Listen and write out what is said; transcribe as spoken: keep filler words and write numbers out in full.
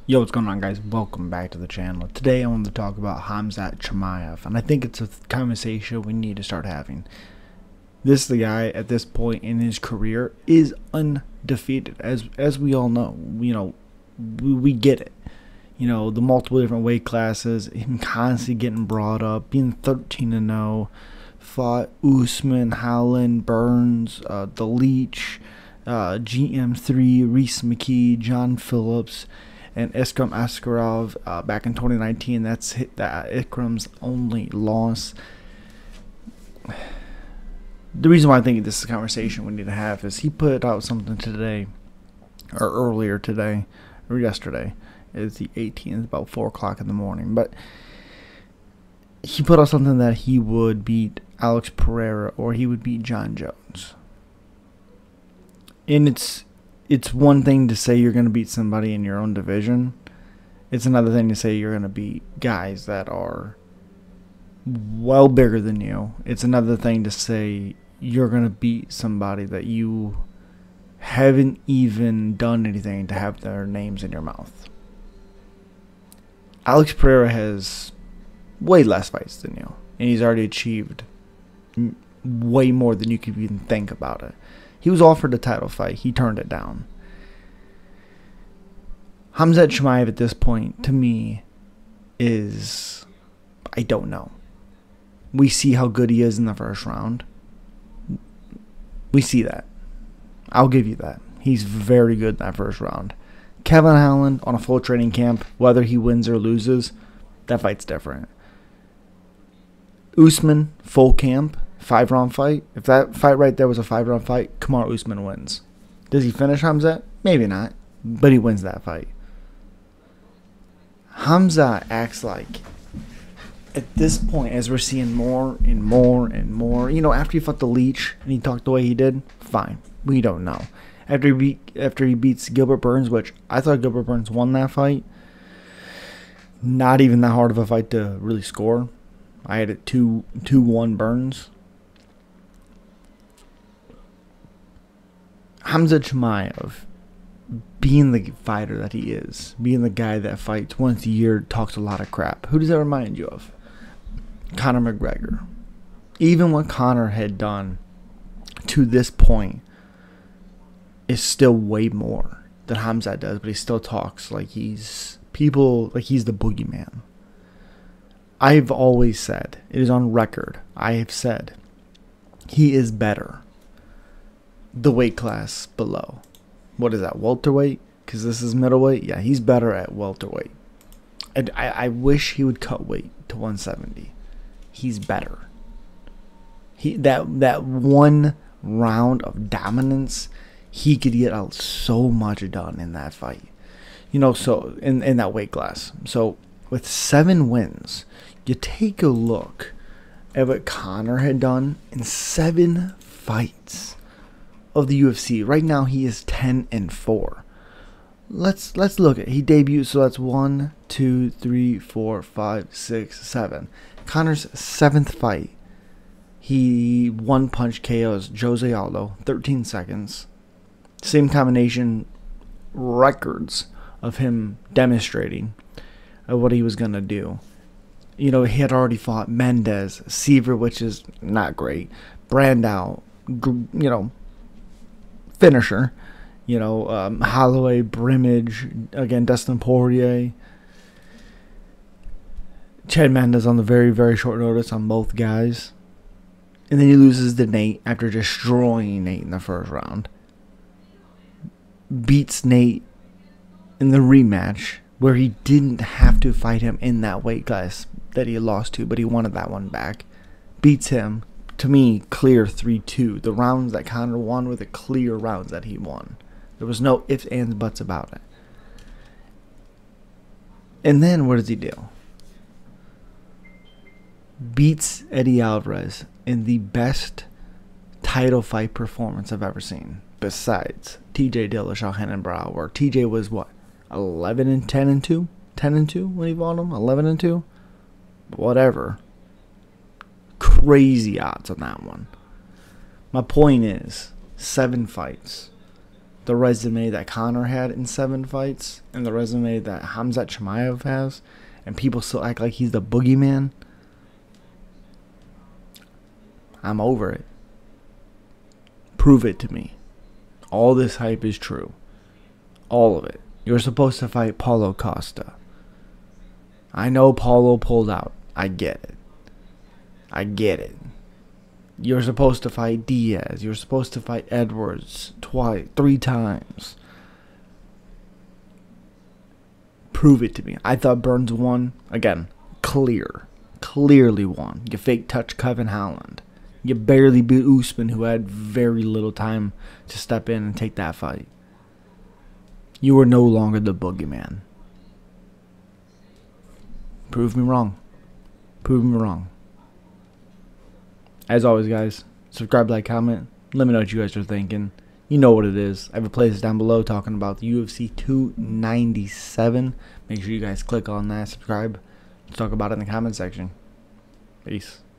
Yo, what's going on, guys? Welcome back to the channel. Today I want to talk about Khamzat Chimaev, and I think it's a conversation we need to start having. This the guy at this point in his career is undefeated, as as we all know. You know, we, we get it. You know, the multiple different weight classes, him constantly getting brought up, being thirteen and oh, fought Usman, Howland, Burns, uh, the Leech, uh, G M three, Reese McKee, John Phillips, and Ikram Askarov uh, back in twenty nineteen. That's hit that Ikram's only loss. The reason why I think this is a conversation we need to have is he put out something today, or earlier today, or yesterday. It's the eighteenth, about four o'clock in the morning. But he put out something that he would beat Alex Pereira or he would beat John Jones. And it's it's one thing to say you're going to beat somebody in your own division. It's another thing to say you're going to beat guys that are well bigger than you. It's another thing to say you're going to beat somebody that you haven't even done anything to have their names in your mouth. Alex Pereira has way less fights than you, and he's already achieved way more than you could even think about it. He was offered a title fight. He turned it down. Khamzat Chimaev at this point, to me, is... I don't know. We see how good he is in the first round. We see that. I'll give you that. He's very good in that first round. Kevin Howland on a full training camp, whether he wins or loses, that fight's different. Usman, full camp, five-round fight. If that fight right there was a five-round fight, Kamaru Usman wins. Does he finish Khamzat? Maybe not, but he wins that fight. Khamzat acts like, at this point, as we're seeing more and more and more, you know, after he fought the Leech and he talked the way he did, fine. We don't know. After he beat, after he beats Gilbert Burns, which I thought Gilbert Burns won that fight. Not even that hard of a fight to really score. I had it two one Burns. Khamzat Chimaev, being the fighter that he is, being the guy that fights once a year, talks a lot of crap. Who does that remind you of? Conor McGregor. Even what Conor had done to this point is still way more than Khamzat does, but he still talks like he's people like he's the boogeyman. I've always said, it is on record, I have said he is better the weight class below. What is that, welterweight? Because this is middleweight. Yeah, he's better at welterweight. And I, I wish he would cut weight to one seventy. He's better. He that that one round of dominance, he could get out so much done in that fight. You know, so in, in that weight class. So with seven wins, you take a look at what Conor had done in seven fights of the U F C. Right now he is ten and four. Let's let's look at he debuted, so that's one, two, three, four, five, six, seven. Conor's seventh fight. He one punch K Os Jose Aldo, thirteen seconds. Same combination records of him demonstrating of what he was going to do. You know, he had already fought Mendez, Seaver, which is not great, Brandao, you know, finisher, you know, um, Holloway, Brimage, again, Dustin Poirier, Chad Mendes on the very, very short notice on both guys. And then he loses to Nate after destroying Nate in the first round. Beats Nate in the rematch where he didn't have to fight him in that weight class that he lost to, but he wanted that one back. Beats him, to me, clear three two. The rounds that Conor won were the clear rounds that he won. There was no ifs, ands, buts about it. And then what does he do? Beats Eddie Alvarez in the best title fight performance I've ever seen, besides T J Dillashaw, Renan Barão, where T J was what, eleven and ten and two, ten and two when he fought him, eleven and two, whatever. Crazy odds on that one. My point is, seven fights, the resume that Conor had in seven fights and the resume that Khamzat Chimaev has, and people still act like he's the boogeyman, I'm over it. Prove it to me. All this hype is true. All of it. You're supposed to fight Paulo Costa. I know Paulo pulled out. I get it. I get it. You're supposed to fight Diaz. You're supposed to fight Edwards twice, three times. Prove it to me. I thought Burns won. Again, clear. Clearly won. You fake touch Kevin Holland. You barely beat Usman, who had very little time to step in and take that fight. You are no longer the boogeyman. Prove me wrong. Prove me wrong. As always, guys, subscribe, like, comment. Let me know what you guys are thinking. You know what it is. I have a playlist down below talking about the U F C two ninety-seven. Make sure you guys click on that, subscribe. Let's talk about it in the comment section. Peace.